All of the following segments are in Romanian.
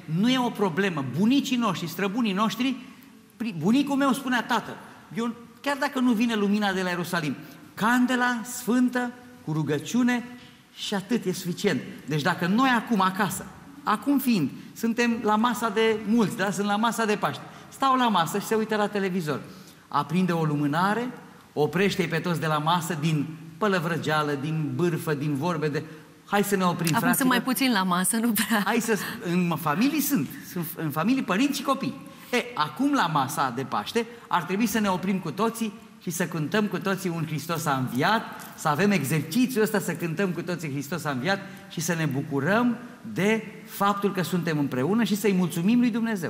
nu e o problemă. Bunicii noștri, străbunii noștri, bunicul meu spunea: tată, eu, chiar dacă nu vine lumina de la Ierusalim, candela sfântă, cu rugăciune și atât e suficient. Deci dacă noi acum acasă, acum fiind, suntem la masa de mulți, da? Sunt la masa de Paște, stau la masă și se uită la televizor, aprinde o lumânare, oprește-i pe toți de la masă din pălăvrăgeală, din bârfă, din vorbe de... Hai să ne oprim, fraților. Acum sunt mai puțin la masă, nu prea. Hai să... În familii sunt în familii părinți și copii. Acum la masa de Paște ar trebui să ne oprim cu toții și să cântăm cu toții un Hristos a înviat, să avem exercițiul ăsta să cântăm cu toții Hristos a înviat și să ne bucurăm de faptul că suntem împreună și să-i mulțumim lui Dumnezeu.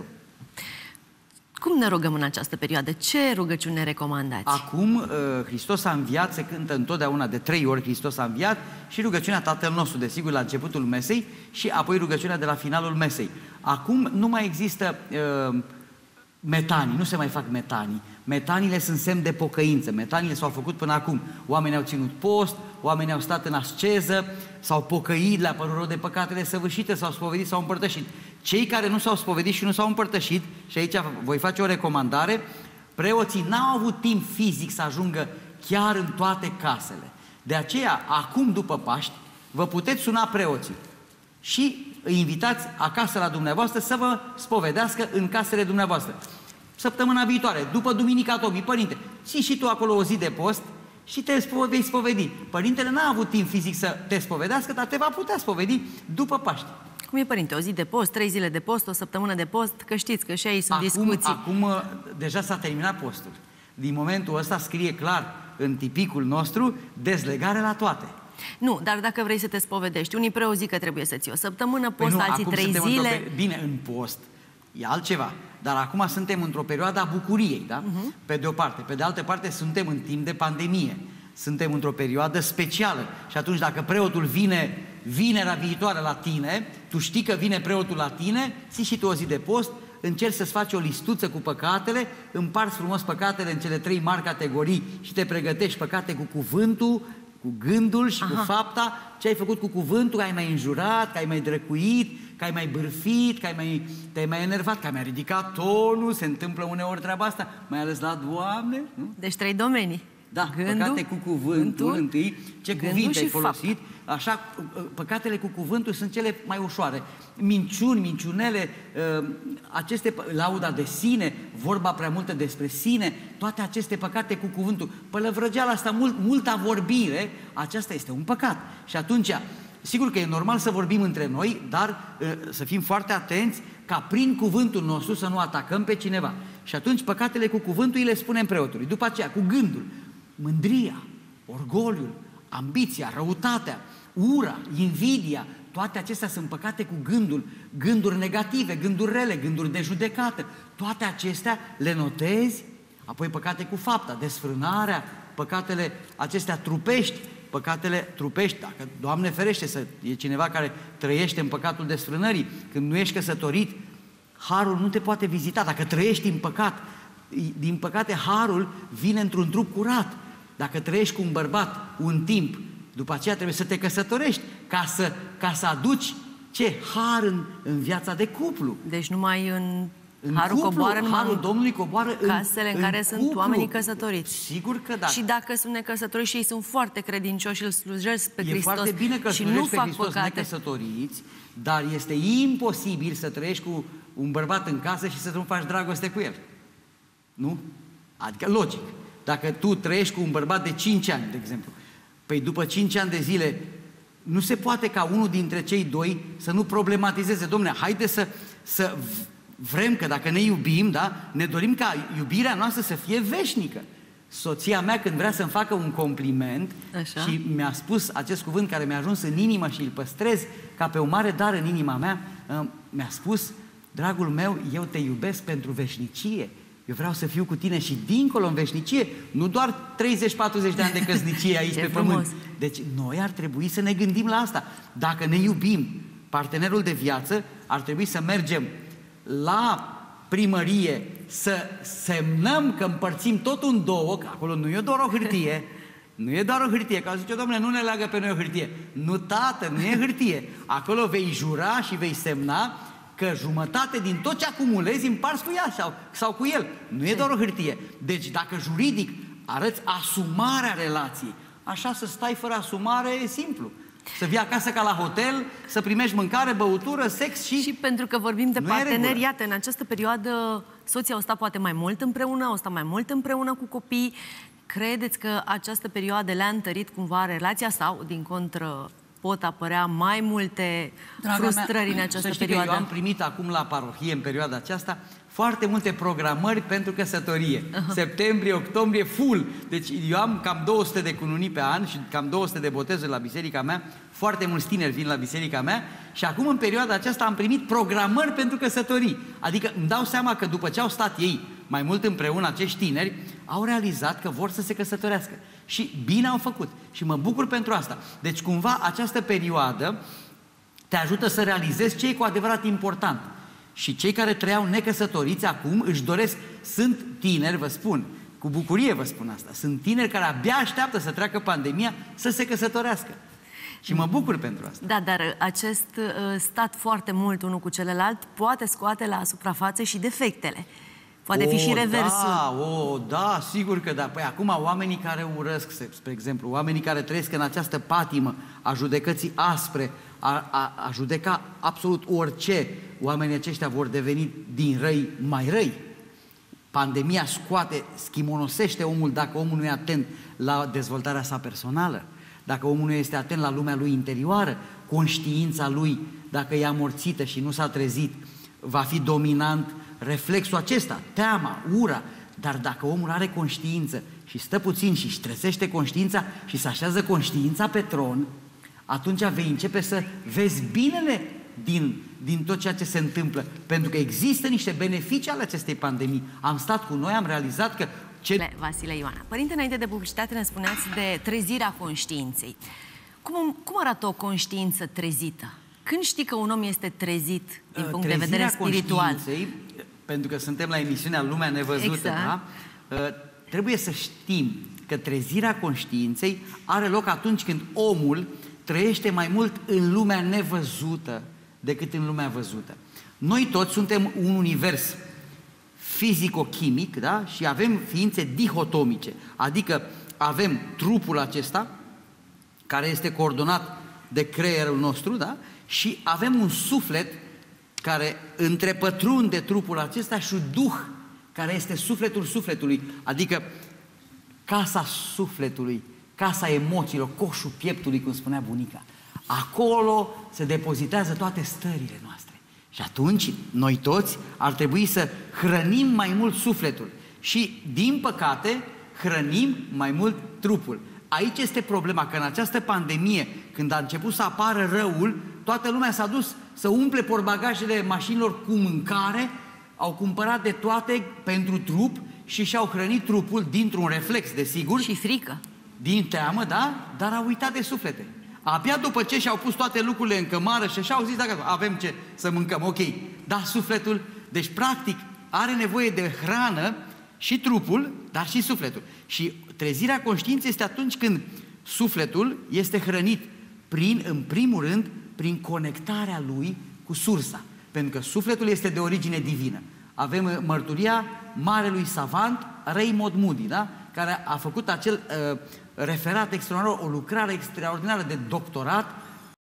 Cum ne rugăm în această perioadă? Ce rugăciune recomandați? Acum, Hristos a înviat se cântă întotdeauna de 3 ori Hristos a înviat și rugăciunea Tatăl nostru, desigur, la începutul mesei și apoi rugăciunea de la finalul mesei. Acum nu mai există metanii, nu se mai fac metanii. Metaniile sunt semn de pocăință. Metaniile s-au făcut până acum. Oamenii au ținut post, oamenii au stat în asceză, s-au pocăit, le-a părut rău de păcatele săvârșite, s-au spovedit, s-au împărtășit. Cei care nu s-au spovedit și nu s-au împărtășit, și aici voi face o recomandare, preoții n-au avut timp fizic să ajungă chiar în toate casele. De aceea, acum după Paști, vă puteți suna preoții și îi invitați acasă la dumneavoastră să vă spovedească în casele dumneavoastră. Săptămâna viitoare, după Duminica Tomii, părinte, ții și tu acolo o zi de post și te vei spovedi. Părintele n-a avut timp fizic să te spovedească, dar te va putea spovedi după Paști. Cum e, părinte? O zi de post, 3 zile de post, o săptămână de post? Că știți că și aici sunt discuții. Acum deja s-a terminat postul. Din momentul ăsta scrie clar în tipicul nostru dezlegare la toate. Nu, dar dacă vrei să te spovedești, unii preoți zic că trebuie să ții o săptămână post, alții 3 zile. Bine, în post e altceva. Dar acum suntem într-o perioadă a bucuriei, da? Pe de o parte. Pe de altă parte, suntem în timp de pandemie. Suntem într-o perioadă specială. Și atunci, dacă preotul vine vinerea viitoare la tine, tu știi că vine preotul la tine, ții și tu o zi de post, încerci să-ți faci o listuță cu păcatele, împarți frumos păcatele în cele 3 mari categorii și te pregătești: păcate cu cuvântul, cu gândul și cu fapta, ce ai făcut cu cuvântul, că ai mai înjurat, că ai mai drăcuit, că ai mai bârfit, că te-ai mai enervat, că ai mai ridicat tonul, se întâmplă uneori treaba asta, mai ales la Doamne. Nu? Deci 3 domenii. Da, gândul, păcate cu cuvântul întâi, ce cuvinte ai folosit, așa, păcatele cu cuvântul sunt cele mai ușoare. Minciuni, minciunele, lauda de sine, vorba prea multă despre sine, toate aceste păcate cu cuvântul. Pălăvrăgeala asta, multa vorbire, aceasta este un păcat. Și atunci, sigur că e normal să vorbim între noi, dar să fim foarte atenți ca prin cuvântul nostru să nu atacăm pe cineva. Și atunci păcatele cu cuvântul îi le spunem preotului. După aceea, cu gândul, mândria, orgoliul, ambiția, răutatea, ura, invidia, toate acestea sunt păcate cu gândul, gânduri negative, gânduri rele, gânduri de judecată. Toate acestea le notezi, apoi păcate cu fapta, desfrânarea, păcatele acestea trupești, păcatele trupești, dacă, Doamne ferește, să e cineva care trăiește în păcatul desfrânării, când nu ești căsătorit, harul nu te poate vizita, dacă trăiești în păcat. Din păcate, harul vine într-un trup curat. Dacă trăiești cu un bărbat un timp, după aceea trebuie să te căsătorești ca să aduci ce? Har în viața de cuplu. Deci numai în harul cuplu, coboară, harul Domnului coboară casele în care sunt oamenii căsătoriți. Sigur că da. Și dacă sunt necăsătoriți și ei sunt foarte credincioși și îl slujesc pe Hristos, foarte bine că și nu pe fac Hristos păcate, necăsătoriți, dar este imposibil să trăiești cu un bărbat în casă și să nu faci dragoste cu el. Nu? Adică logic. Dacă tu trăiești cu un bărbat de 5 ani, de exemplu, păi după 5 ani de zile nu se poate ca unul dintre cei doi să nu problematizeze: dom'le, haide să vrem, că dacă ne iubim, da, ne dorim ca iubirea noastră să fie veșnică. Soția mea, când vrea să-mi facă un compliment, așa, și mi-a spus acest cuvânt care mi-a ajuns în inimă și îl păstrez ca pe un mare dar în inima mea, mi-a spus: dragul meu, eu te iubesc pentru veșnicie. Eu vreau să fiu cu tine și dincolo în veșnicie, nu doar 30-40 de ani de căsnicie aici pe pământ. Deci noi ar trebui să ne gândim la asta. Dacă ne iubim partenerul de viață, ar trebui să mergem la primărie, să semnăm că împărțim totul în două, că acolo nu e doar o hârtie, nu e doar o hârtie, că zice: dom'le, nu ne leagă pe noi o hârtie. Nu, tată, nu e hârtie. Acolo vei jura și vei semna că jumătate din tot ce acumulezi împarți cu ea sau cu el. Nu e doar o hârtie. Deci dacă juridic arăți asumarea relației, așa să stai fără asumare e simplu. Să vii acasă ca la hotel, să primești mâncare, băutură, sex și... Și pentru că vorbim de parteneri, iată, în această perioadă soții au stat poate mai mult împreună, au stat mai mult împreună cu copii. Credeți că această perioadă le-a întărit cumva relația sau, din contră, pot apărea mai multe frustrări în această perioadă? Eu am primit acum la parohie, în perioada aceasta, foarte multe programări pentru căsătorie. Septembrie, octombrie, full. Deci eu am cam 200 de cununii pe an și cam 200 de botezuri la biserica mea. Foarte mulți tineri vin la biserica mea și acum în perioada aceasta am primit programări pentru căsătorii. Adică îmi dau seama că după ce au stat ei mai mult împreună, acești tineri, au realizat că vor să se căsătorească. Și bine au făcut. Și mă bucur pentru asta. Deci cumva această perioadă te ajută să realizezi ce e cu adevărat important. Și cei care trăiau necăsătoriți acum își doresc, sunt tineri, vă spun, cu bucurie vă spun asta, sunt tineri care abia așteaptă să treacă pandemia să se căsătorească. Și mă bucur pentru asta. Da, dar acest stat foarte mult unul cu celălalt poate scoate la suprafață și defectele. Poate fi și reversul. Da, sigur că da. Păi acum oamenii care urăsc, spre exemplu, oamenii care trăiesc în această patimă a judecății aspre, a judeca absolut orice, oamenii aceștia vor deveni din răi mai răi. Pandemia scoate, schimonosește omul dacă omul nu e atent la dezvoltarea sa personală, dacă omul nu este atent la lumea lui interioară, conștiința lui, dacă e amorțită și nu s-a trezit, va fi dominant reflexul acesta, teama, ura. Dar dacă omul are conștiință și stă puțin și își trezește conștiința și se așează conștiința pe tron, atunci vei începe să vezi binele din tot ceea ce se întâmplă. Pentru că există niște beneficii ale acestei pandemii. Am stat cu noi, am realizat că... Vasile Ioana, părinte, înainte de publicitate ne spuneați de trezirea conștiinței. Cum arată o conștiință trezită? Când știi că un om este trezit din punct de vedere spiritual? Pentru că suntem la emisiunea Lumea Nevăzută, exact. Da? Trebuie să știm că trezirea conștiinței are loc atunci când omul trăiește mai mult în lumea nevăzută decât în lumea văzută. Noi toți suntem un univers fizico-chimic, da? Și avem ființe dihotomice, adică avem trupul acesta care este coordonat de creierul nostru, da? Și avem un suflet care întrepătrunde trupul acesta și un duh care este sufletul sufletului, adică casa sufletului, casa emoțiilor, coșul pieptului, cum spunea bunica. Acolo se depozitează toate stările noastre. Și atunci, noi toți ar trebui să hrănim mai mult sufletul. Și, din păcate, hrănim mai mult trupul. Aici este problema, că în această pandemie, când a început să apară răul, toată lumea s-a dus să umple portbagajele mașinilor cu mâncare, au cumpărat de toate pentru trup și și-au hrănit trupul dintr-un reflex, desigur. Și frică. Din teamă, da? Dar au uitat de suflete. Abia după ce și-au pus toate lucrurile în cămară și așa au zis, dacă avem ce să mâncăm, ok. Da, sufletul, deci practic are nevoie de hrană și trupul, dar și sufletul. Și trezirea conștiinței este atunci când sufletul este hrănit în primul rând, prin conectarea lui cu sursa. Pentru că sufletul este de origine divină. Avem mărturia marelui savant Raymond Moody, da? Care a făcut acel referat extraordinar, o lucrare extraordinară de doctorat